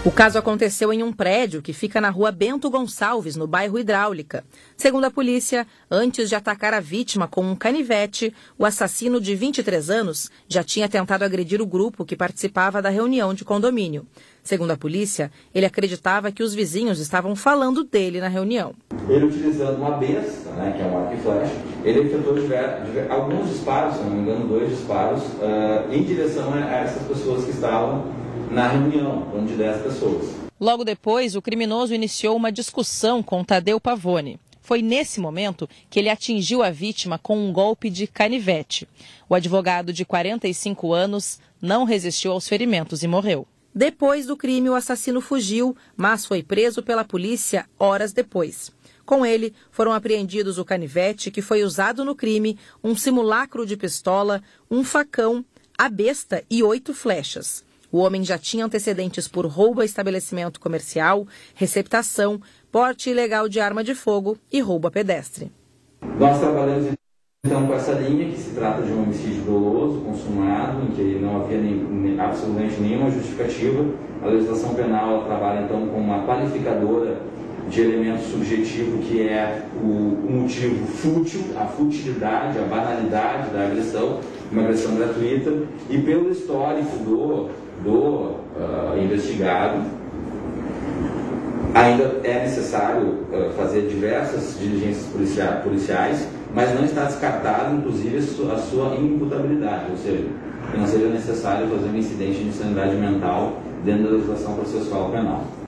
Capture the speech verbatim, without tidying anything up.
O caso aconteceu em um prédio que fica na rua Bento Gonçalves, no bairro Hidráulica. Segundo a polícia, antes de atacar a vítima com um canivete, o assassino de vinte e três anos já tinha tentado agredir o grupo que participava da reunião de condomínio. Segundo a polícia, ele acreditava que os vizinhos estavam falando dele na reunião. Ele, utilizando uma besta, né, que é um arco e flecha, ele efetuou diver, diver, alguns disparos, se não me engano, dois disparos, uh, em direção a, a essas pessoas que estavam na reunião, onde de dez pessoas. Logo depois, o criminoso iniciou uma discussão com Tadeu Pavone. Foi nesse momento que ele atingiu a vítima com um golpe de canivete. O advogado de quarenta e cinco anos não resistiu aos ferimentos e morreu. Depois do crime, o assassino fugiu, mas foi preso pela polícia horas depois. Com ele, foram apreendidos o canivete que foi usado no crime, um simulacro de pistola, um facão, a besta e oito flechas. O homem já tinha antecedentes por roubo a estabelecimento comercial, receptação, porte ilegal de arma de fogo e roubo a pedestre. Nós trabalhamos então com essa linha, que se trata de um homicídio doloso, consumado, em que não havia nem, absolutamente nenhuma justificativa. A legislação penal ela trabalha então com uma qualificadora de elemento subjetivo, que é o, o motivo fútil, a futilidade, a banalidade da agressão, uma agressão gratuita, e pelo histórico do, do uh, investigado, ainda é necessário uh, fazer diversas diligências policia policiais, mas não está descartado, inclusive, a sua, a sua imputabilidade, ou seja, que não seja necessário fazer um incidente de insanidade mental dentro da legislação processual penal.